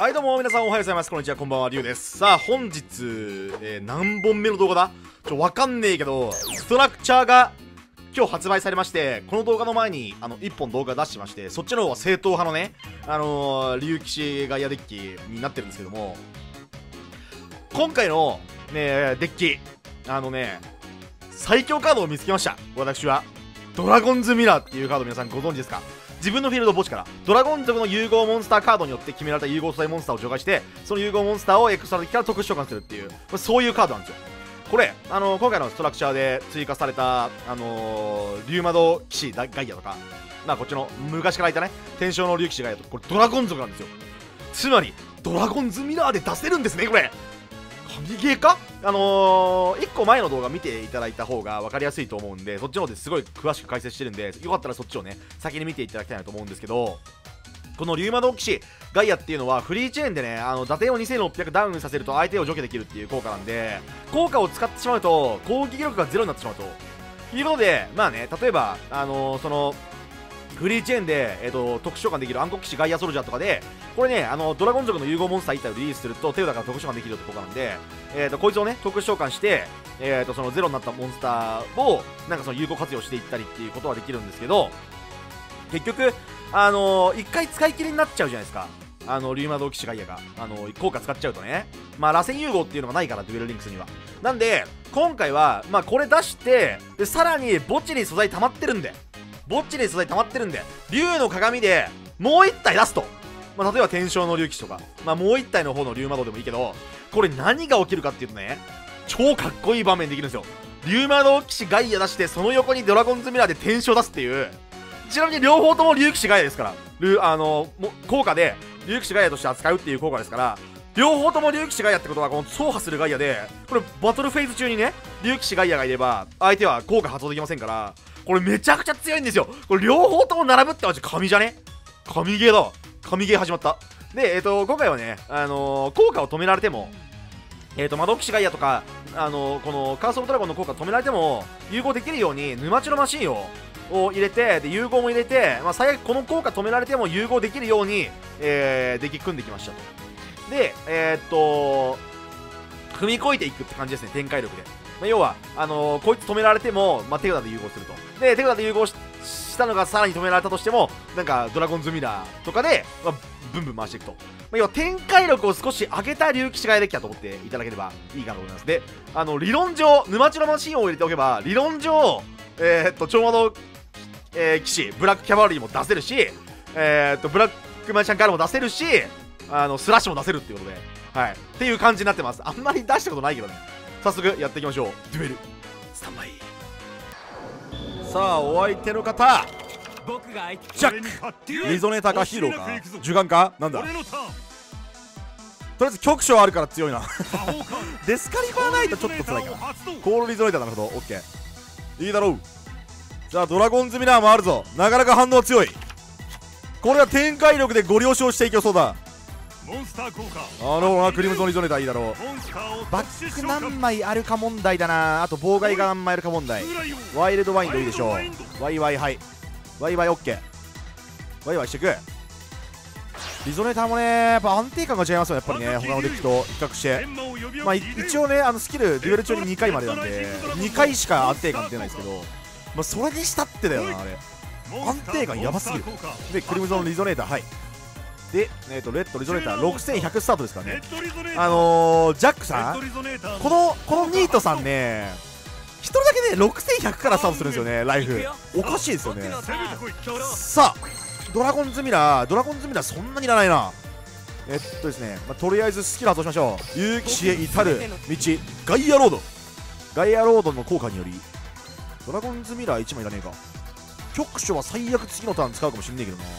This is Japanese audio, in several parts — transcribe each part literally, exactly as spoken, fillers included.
はいどうも皆さんおはようございます。こんにちは、こんばんは、りゅうです。さあ本日、えー、何本目の動画だちょわかんねえけど、ストラクチャーが今日発売されまして、この動画の前にあのいっぽん動画出してまして、そっちの方は正統派のね、あのー、竜騎士ガイアデッキになってるんですけども、今回のねデッキ、あのね最強カードを見つけました。私はドラゴンズミラーっていうカード、皆さんご存知ですか？自分のフィールド墓地からドラゴン族の融合モンスターカードによって決められた融合素材モンスターを除外して、その融合モンスターをエクストラデッキから特殊召喚するっていう、そういうカードなんですよ。これあの今回のストラクチャーで追加されたあのー、リュウマド騎士ガイアとか、まあこっちの昔からいたね天正の竜騎士ガイアとか、これドラゴン族なんですよ。つまりドラゴンズミラーで出せるんですね。これ神ゲーか。あのー、いっこまえの動画見ていただいた方が分かりやすいと思うんで、そっちの方ですごい詳しく解説してるんで、よかったらそっちをね先に見ていただきたいなと思うんですけど、このリュウマド騎士ガイアっていうのはフリーチェーンでね、あの打点をにせんろっぴゃくダウンさせると相手を除去できるっていう効果なんで、効果を使ってしまうと攻撃力がゼロになってしまうということで、まあね、例えばあのー、そのフリーチェーンで、えー、と特殊召喚できる暗黒騎士ガイアソルジャーとかで、これね、あのドラゴン族の融合モンスターいち体をリリースすると手札から特殊召喚できるって効果なんで、えー、とこいつをね特殊召喚して、えー、とそのゼロになったモンスターをなんかその有効活用していったりっていうことはできるんですけど、結局あのー、いっかい使い切りになっちゃうじゃないですか。あのリュウマド騎士ガイアが、あのー、効果使っちゃうとね、まあ螺旋融合っていうのがないから、デュエルリンクスには。なんで今回はまあこれ出して、でさらに墓地に素材溜まってるんで墓地に素材溜まってるんで、竜の鏡でもういち体出すと、まあ、例えば天正の竜騎士とか、まあ、もういち体の方の竜魔道でもいいけど、これ何が起きるかっていうとね、超かっこいい場面できるんですよ。竜魔道騎士ガイア出して、その横にドラゴンズミラーで天正出すっていう。ちなみに両方とも竜騎士ガイアですから、ルあのも効果で竜騎士ガイアとして扱うっていう効果ですから、両方とも竜騎士ガイアってことはこの走破するガイアで、これバトルフェーズ中にね竜騎士ガイアがいれば相手は効果発動できませんから、これめちゃくちゃ強いんですよ。これ両方とも並ぶってマジ神じゃね？神ゲーだ。神ゲー始まった。で、えっ、ー、と今回はね、あのー、効果を止められても、えっ、ー、と魔導騎士ガイアとか、あのー、このカーソルドラゴンの効果を止められても融合できるように沼地のマシンをを入れて、で融合も入れて、まあ、最悪この効果止められても融合できるように、えー、デッキ組んできましたと。で、えっ、ー、と踏み越えていくって感じですね、展開力で。まあ、要はあのー、こいつ止められても、まあ、手札で融合すると。で手札で融合 し, したのがさらに止められたとしても、なんかドラゴンズミラーとかで、まあ、ブンブン回していくと、まあ、要は展開力を少し上げた竜騎士ガイアデッキだと思っていただければいいかなと思います。で、あの理論上沼地のマシンを入れておけば、理論上えー、っと超魔導、えー、騎士ブラックキャバリーも出せるし、えー、っとブラックマジシャンカールも出せるし、あのスラッシュも出せるっていうことで、はい、っていう感じになってます。あんまり出したことないけどね。早速やっていきましょう。デュエルスタンバイ。さあお相手の方、ジャックリゾネーターかヒーローか呪眼かなんだ。とりあえず局所あるから強いなデスカリバーないとちょっと辛いかな。コールリゾネーターなるほど、オッケー、いいだろう。じゃあドラゴンズミラーもあるぞ。なかなか反応強い。これは展開力でご了承していきそうだ。あのクリムゾンリゾネーターいいだろう。バック何枚あるか問題だな。あと妨害が何枚あるか問題。ワイルドワインドいいでしょう。ワイワイ、はい、ワイワイオッケー、ワイワイしてく。リゾネーターもねやっぱ安定感が違いますよ、やっぱりね、他のデッキと比較して。まあ一応ね、あのスキルデュエル中ににかいまでなんでにかいしか安定感出ないですけど、まあそれにしたってだよな、あれ安定感やばすぎる。でクリムゾンリゾネーター、はい。で、えー、とレッドリゾネーターろくせんひゃくスタートですからね。あのー、ジャックさん、このこのニートさんね、ひとりだけねろくせんひゃくからスタートするんですよね、ライフ。おかしいですよね。さあドラゴンズミラー、ドラゴンズミラーそんなにいらないな。えっとですね、まあ、とりあえずスキル発動しましょう。勇気士へ至る道ガイアロード。ガイアロードの効果によりドラゴンズミラーいちまいいらねえか。局所は最悪次のターン使うかもしんねえけどな。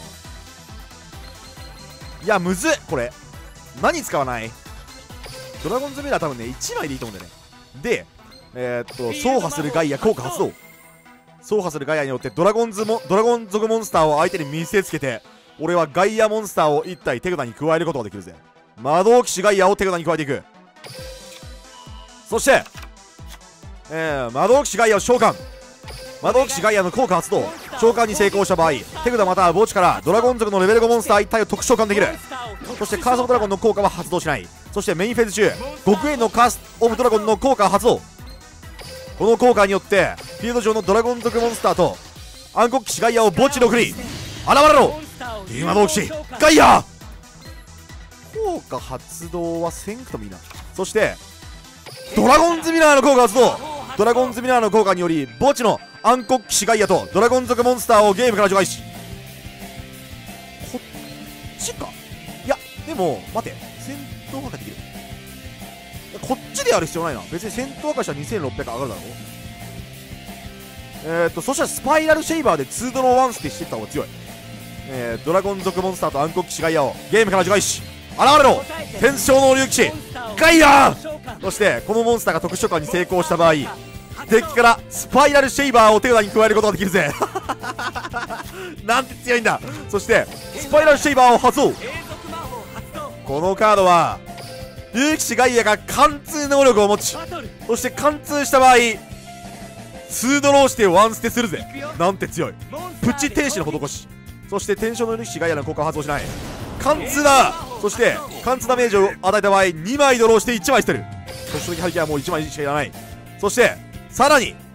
いやむずっ、これ何使わない。ドラゴンズミラー多分ねいちまいでいいと思うんだよね。でえー、っと走破するガイア効果発動。走破するガイアによってドラゴンズもドラゴン族モンスターを相手に見せつけて、俺はガイアモンスターをいち体手札に加えることができるぜ。魔導騎士ガイアを手札に加えていく。そして、えー、魔導騎士ガイアを召喚。魔導騎士ガイアの効果発動。召喚に成功した場合、手札または墓地からドラゴン族のレベルごモンスターいち体を特殊召喚できる。 そしてカースオブドラゴンの効果は発動しない。そしてメインフェーズ中極限のカースオブドラゴンの効果発動。この効果によってフィールド上のドラゴン族モンスターと暗黒騎士ガイアを墓地の国に現れろ。今の騎士ガイア効果発動はせんくともいいな。そしてドラゴンズミラーの効果発動。ドラゴンズミラーの効果により墓地の暗黒騎士ガイアとドラゴン族モンスターをゲームから除外し、こっちか。いやでも待て、戦闘破壊できる。こっちでやる必要ないな。別に戦闘破壊したらにせんろっぴゃく上がるだろう。えーっとそしたらスパイラルシェイバーでツードローワンステしていった方が強い。えー、ドラゴン族モンスターと暗黒騎士ガイアをゲームから除外し、現れろ天正の竜騎士ガイア。そしてこのモンスターが特殊召喚に成功した場合、デッキからスパイラルシェイバーを手札に加えることができるぜなんて強いんだ。そしてスパイラルシェイバーを発動。このカードは竜騎士ガイアが貫通能力を持ち、そして貫通した場合ツードローしてワンステするぜ。なんて強い。プチ天使の施し。そして天正の竜騎士ガイアの効果を発動しない。貫通だ。そして貫通ダメージを与えた場合にまいドローしていちまい捨てる。特殊的背景はもういちまいしかいらない。そしてさらに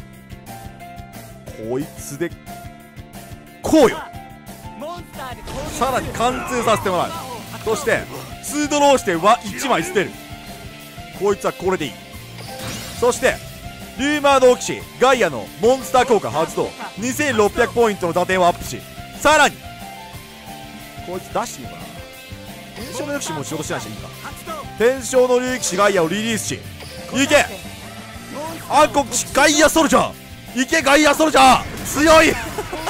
こいつでこうよ。さらに貫通させてもらう。そしてツードローしてはいちまい捨てる。こいつはこれでいい。そしてリューマード騎士ガイアのモンスター効果発動。にせんろっぴゃくポイントの打点をアップし、さらにこいつ出していいのかな。天正の竜騎士も仕事しないしいいか。天正の竜騎士ガイアをリリースし、いけ暗黒騎士ガイアソルジャー、いけガイアソルジャー強い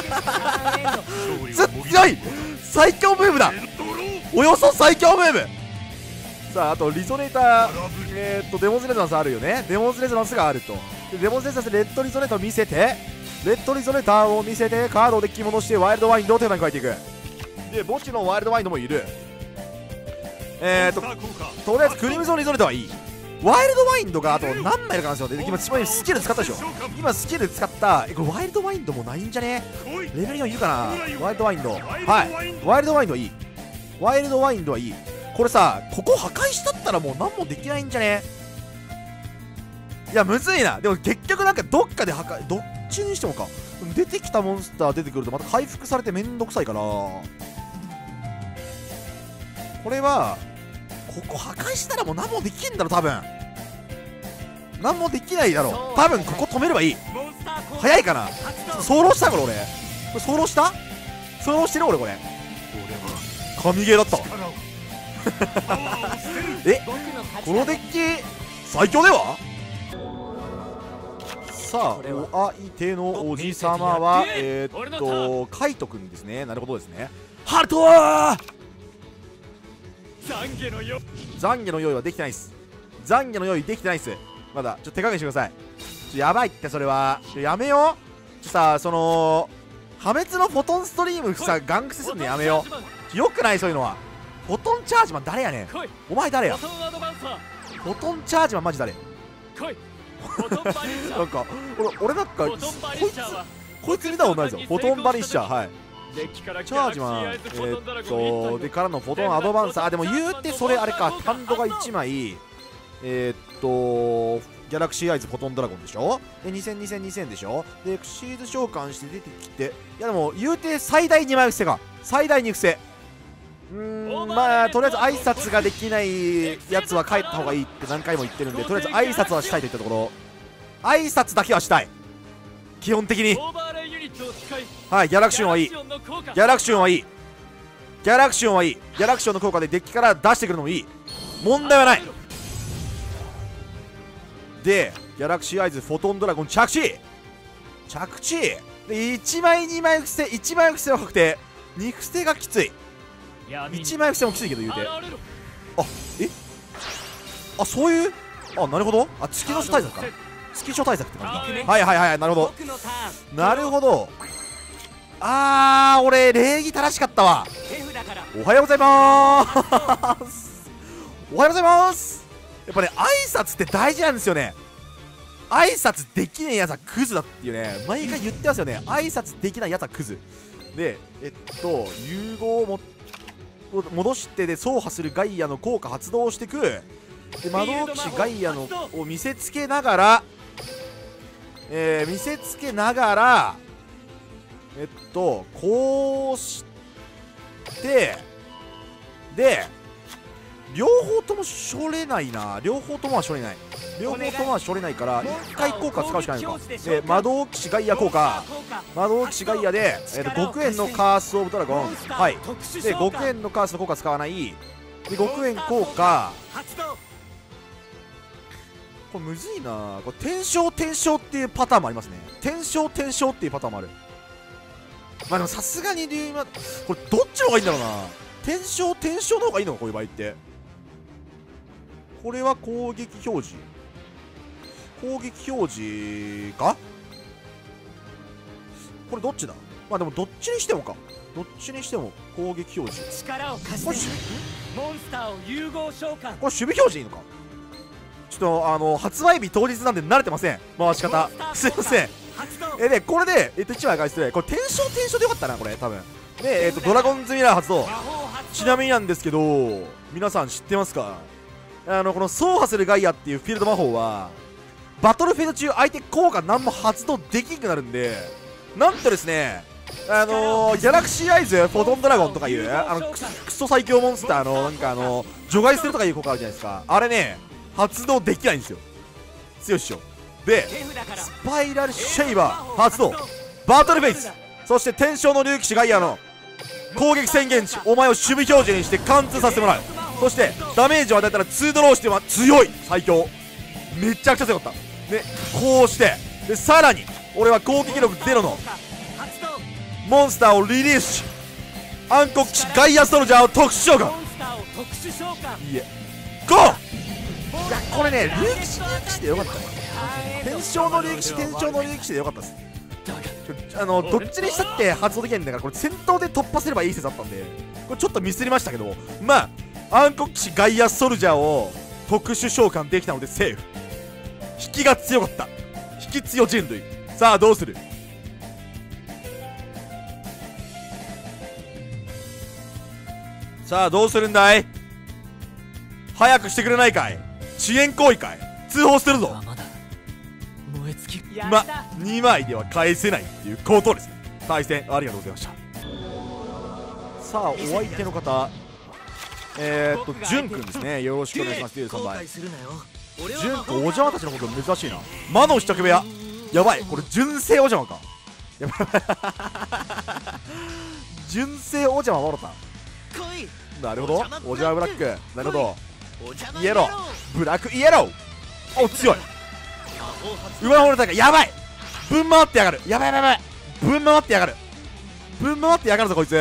強い最強ムーブだ。およそ最強ムーブ。さああとリゾネーター、えー、っとデモンズレゾナンスあるよね。デモンズレゾナンスがあると。でデモンズレゾナンスでレッドリゾネーターを見せて、レッドリゾネーターを見せてカードをデッキに戻してワイルドワインドを手札に加えていく。で墓地のワイルドワインドもいる。えーっととりあえずクリムゾンリゾネーターはいい。ワイルドワインドがあと何枚いるかなんですよ。で今今スキル使ったでしょ。今スキル使った。えこれワイルドワインドもないんじゃね。レベルよんいるかな。ワイルドワインド、はいワイルドワインドはいい。ワイルドワインドはいい。これさここ破壊したったらもう何もできないんじゃね。いやむずいな。でも結局なんかどっかで破壊、どっちにしてもか。出てきたモンスター出てくるとまた回復されてめんどくさいから、これはここ破壊したらもう何もできんだろ。多分何もできないだろう。多分ここ止めればいい。早いかな。ソロしたこれ俺。これソロしたソロしてる俺これ。神ゲーだったわえこのデッキ最強では。さあお相手のおじさまはえー、っとカイトくんですね。なるほどですね。ハルトー懺悔の用意懺悔の用意はできてないっす。懺悔の用意できてないっす。まだちょっと手加減してください。ちょやばいってそれは。ちょやめよう。ちょさその破滅のフォトンストリームさガンクスするのやめよう。よくないそういうのは。フォトンチャージマン誰やねん。お前誰や。フォトンチャージマンマジ誰なんか俺俺なんかこいつこいつ見たことないぞ。フォトンバニッシャー、はいチャージマンえー、っとでからのフォトンアドバンサー。あでも言うてそれあれかタンドがいちまいえー、っとギャラクシーアイズフォトンドラゴンでしょ。でにせんにせんにせんでしょ。でシーズ召喚して出てきて、いやでも言うて最大にまい伏せが最大に伏せ。うーんまあとりあえず挨拶ができないやつは帰った方がいいって何回も言ってるんで、とりあえず挨拶はしたいといったところ。挨拶だけはしたい基本的に。はいギャラクシオンはいい。ギャラクシオンはいい。ギャラクシオンはいい。ギャラクシオンの効果でデッキから出してくるのもいい。問題はない。でギャラクシーアイズフォトンドラゴン着地着地でいちまいにまい伏せいちまい伏せは確定。に伏せがきつい。いちまい伏せもきついけど言うて。あえあそういうあなるほど。あ月の書対策かな。月書対策って感じ。はいはいはいなるほどなるほど。あー俺礼儀正しかったわ。おはようございまーすおはようございます。やっぱね挨拶って大事なんですよね。挨拶できねえやつはクズだっていうね毎回言ってますよね。挨拶できないやつはクズで、えっと融合を持っを戻してで走破するガイアの効果発動していく。で魔導騎士ガイアのを見せつけながら、えー、見せつけながらえっとこうしてで両方ともしょれないな。両方ともはしょれない。両方ともはしょれないからいっかい効果使うしかないのか。で魔導騎士ガイア効果、魔導騎士ガイアで、えー、と極限のカースオブドラゴン、はいで極限のカースの効果使わない。で極限効果、これむずいな。これ転生転生っていうパターンもありますね。転生転生っていうパターンもある。まあでもさすがに理由はこれどっちの方がいいんだろうな。転生転生の方がいいのかこういう場合って。これは攻撃表示、攻撃表示か。これどっちだ。まあでもどっちにしてもか。どっちにしても攻撃表示。 力を貸してモンスターを融合召喚。これ守備表示いいのか。ちょっとあの発売日当日なんで慣れてません、回し方。すいません。えでこれでえっといちまい返して、これ転生転生でよかったなこれ多分。でえっとドラゴンズミラー発動。ちなみになんですけど皆さん知ってますか。あのこの走破するガイアっていうフィールド魔法はバトルフィールド中相手効果何も発動できなくなるんで、なんとですねあのー、ギャラクシーアイズフォトンドラゴンとかいうあのクソ、クソ最強モンスターのなんかあの除外するとかいう効果あるじゃないですか。あれね発動できないんですよ。強いっしょ。でスパイラルシェイバー発動、バトルフェイス、そして天正の竜騎士ガイアの攻撃宣言値、お前を守備表示にして貫通させてもらう。そしてダメージを与えたらツードローしては強い、最強、めちゃくちゃ強かった。でこうしてでさらに俺は攻撃力ゼロのモンスターをリリースし暗黒騎士ガイアソルジャーを特殊召喚。いえゴー。いやこれね竜騎士竜騎士でよかったね。天正の竜騎士天正の竜騎士でよかったです。あのどっちにしたって発動できないんだからこれ戦闘で突破すればいい説だったんでこれちょっとミスりましたけど、まあ暗黒騎士ガイアソルジャーを特殊召喚できたのでセーフ。引きが強かった。引き強人類。さあどうする。さあどうするんだい。早くしてくれないかい。遅延行為かい。通報するぞ。ま、にまいでは返せないっていうことですね。対戦ありがとうございました。さあお相手の方えーっとジュンくんですね。よろしくお願いします。じゅうさんばいジュンくんお邪魔たちのこと珍しいな。魔の試着部屋やばい。これ純正お邪魔か。やばい純正お邪魔わろた。なるほどお邪魔ブラック。なるほどイエローブラックイエロー。お強い。馬の大会やばい。ぶん回ってやがる。やばいやばいやばい。ぶん回ってやがる。ぶん回ってやがるぞこいつ。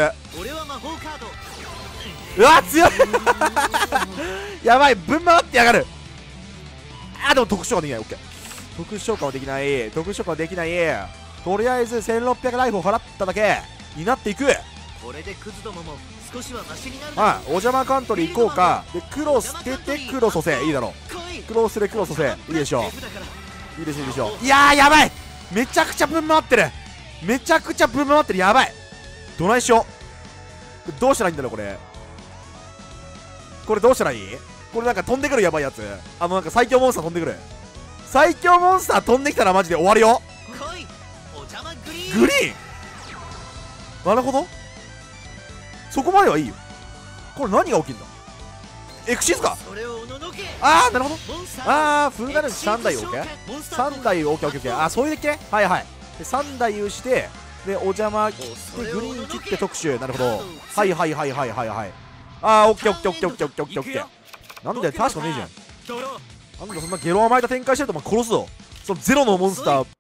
うわ強いやばいぶん回ってやがる。あでも特殊召喚できない。オッケー特殊召喚はできない。特殊召喚はできない。とりあえずせんろっぴゃくライフを払っただけになっていく。 これでクズどもも少しはマシになる。 はいお邪魔カントリー行こうか。で黒捨てて黒蘇生いいだろう。黒捨てで黒蘇生いいでしょう。いいでしょいいでしょう。いやーやばい。めちゃくちゃぶん回ってる。めちゃくちゃぶん回ってる。やばい。どないしよう。どうしたらいいんだろうこれ。これどうしたらいい。これなんか飛んでくるやばいやつ。あのなんか最強モンスター飛んでくる。最強モンスター飛んできたらマジで終わるよ。グリーンなるほどそこまではいいよ。これ何が起きるんだ。エクシズか。ああなるほど。ああフルダメージさんだい OK さんだい OKOKOK ああそういうデッキね。はいはいでさんだい有してでお邪魔でグリーン切って特殊。なるほどはいはいはいはいはいはいああ OKOKOKOKOKOK なんで確かねえじゃん。なんでそんなゲロ甘えた展開してるとお前殺すぞ。そのゼロのモンスター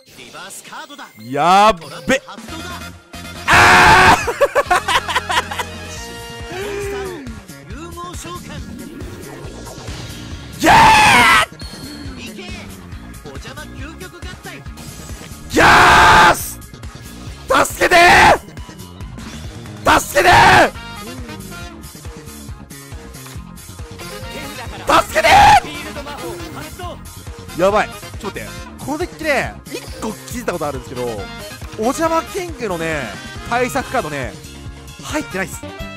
やっべああギャーギャース助けてー助けてー助けてーやばいちょっと待ってこのデッキねいっこ気づいたことあるんですけどお邪魔キングのね対策カードね入ってないっす。